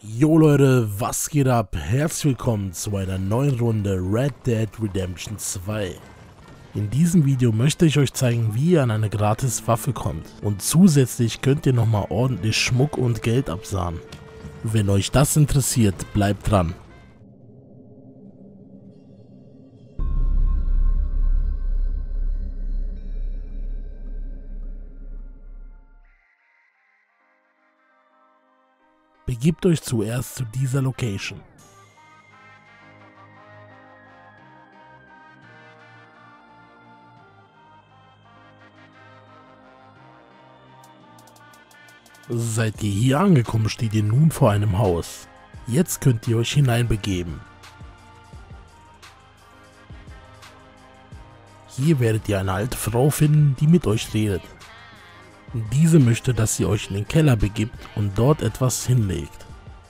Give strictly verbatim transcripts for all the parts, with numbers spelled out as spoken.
Jo Leute, was geht ab? Herzlich willkommen zu einer neuen Runde Red Dead Redemption zwei. In diesem Video möchte ich euch zeigen, wie ihr an eine gratis Waffe kommt. Und zusätzlich könnt ihr nochmal ordentlich Schmuck und Geld absahnen. Wenn euch das interessiert, bleibt dran. Begebt euch zuerst zu dieser Location. Seid ihr hier angekommen, steht ihr nun vor einem Haus. Jetzt könnt ihr euch hineinbegeben. Hier werdet ihr eine alte Frau finden, die mit euch redet. Diese möchte, dass ihr euch in den Keller begibt und dort etwas hinlegt.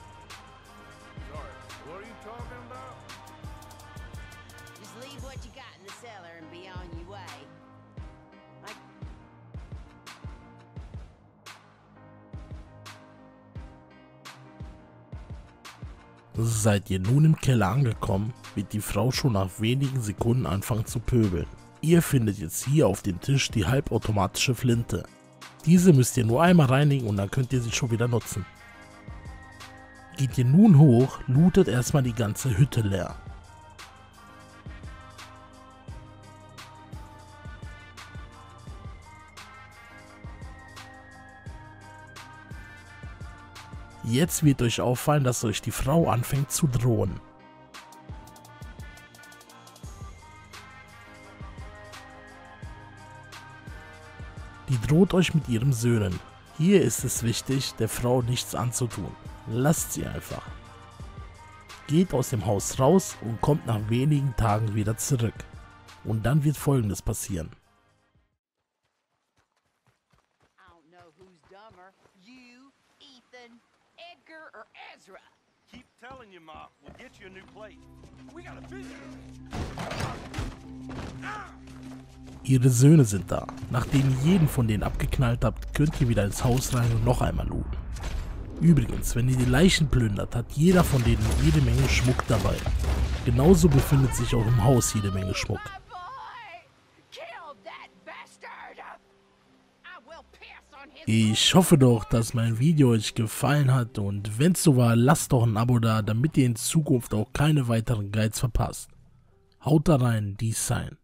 Seid ihr nun im Keller angekommen, wird die Frau schon nach wenigen Sekunden anfangen zu pöbeln. Ihr findet jetzt hier auf dem Tisch die halbautomatische Flinte. Diese müsst ihr nur einmal reinigen und dann könnt ihr sie schon wieder nutzen. Geht ihr nun hoch, lootet erstmal die ganze Hütte leer. Jetzt wird euch auffallen, dass euch die Frau anfängt zu drohen. Die droht euch mit ihren Söhnen. Hier ist es wichtig, der Frau nichts anzutun. Lasst sie einfach. Geht aus dem Haus raus und kommt nach wenigen Tagen wieder zurück. Und dann wird Folgendes passieren. Ihre Söhne sind da. Nachdem ihr jeden von denen abgeknallt habt, könnt ihr wieder ins Haus rein und noch einmal looten. Übrigens, wenn ihr die Leichen plündert, hat jeder von denen jede Menge Schmuck dabei. Genauso befindet sich auch im Haus jede Menge Schmuck. Ich hoffe doch, dass mein Video euch gefallen hat und wenn es so war, lasst doch ein Abo da, damit ihr in Zukunft auch keine weiteren Guides verpasst. Haut da rein, dies sein.